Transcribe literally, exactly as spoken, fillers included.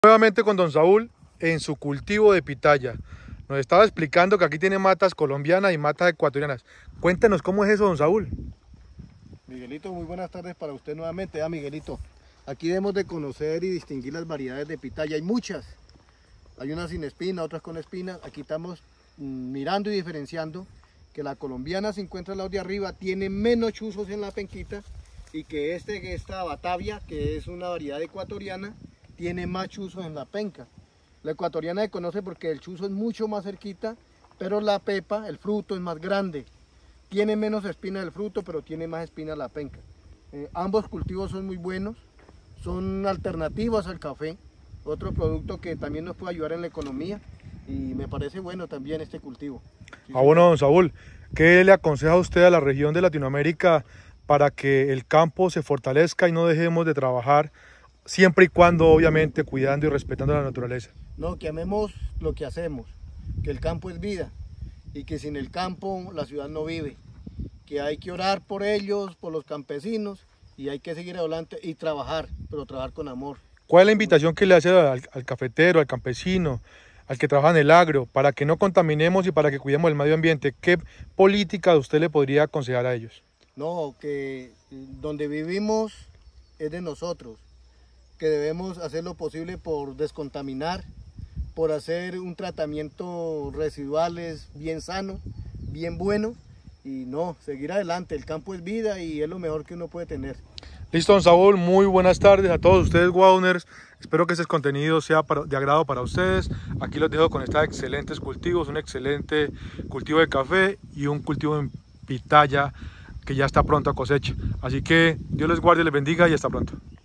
Nuevamente con don Saúl en su cultivo de pitaya. Nos estaba explicando que aquí tiene matas colombianas y matas ecuatorianas. Cuéntenos cómo es eso, don Saúl. Miguelito, muy buenas tardes para usted nuevamente. Ah, Miguelito, aquí debemos de conocer y distinguir las variedades de pitaya. Hay muchas. Hay unas sin espina, otras con espinas. Aquí estamos mirando y diferenciando que la colombiana se encuentra al lado de arriba, tiene menos chuzos en la penquita, y que este, esta Batavia, que es una variedad ecuatoriana, tiene más chuzos en la penca. La ecuatoriana se conoce porque el chuzo es mucho más cerquita, pero la pepa, el fruto, es más grande. Tiene menos espina el fruto, pero tiene más espina la penca. Eh, ambos cultivos son muy buenos, son alternativas al café, otro producto que también nos puede ayudar en la economía, y me parece bueno también este cultivo. Sí, ah, bueno, don Saúl, ¿qué le aconseja usted a la región de Latinoamérica para que el campo se fortalezca y no dejemos de trabajar, siempre y cuando obviamente cuidando y respetando la naturaleza? No, que amemos lo que hacemos, que el campo es vida y que sin el campo la ciudad no vive, que hay que orar por ellos, por los campesinos, y hay que seguir adelante y trabajar, pero trabajar con amor. ¿Cuál es la invitación que le hace al, al cafetero, al campesino, al que trabaja en el agro, para que no contaminemos y para que cuidemos el medio ambiente? ¿Qué política usted le podría aconsejar a ellos? No, que donde vivimos es de nosotros, que debemos hacer lo posible por descontaminar, por hacer un tratamiento residuales bien sano, bien bueno, y no, seguir adelante. El campo es vida y es lo mejor que uno puede tener. Listo, don Saúl, muy buenas tardes a todos ustedes, Guauners. Espero que este contenido sea de agrado para ustedes. Aquí los dejo con estos excelentes cultivos, un excelente cultivo de café y un cultivo en pitaya que ya está pronto a cosecha. Así que Dios les guarde y les bendiga y hasta pronto.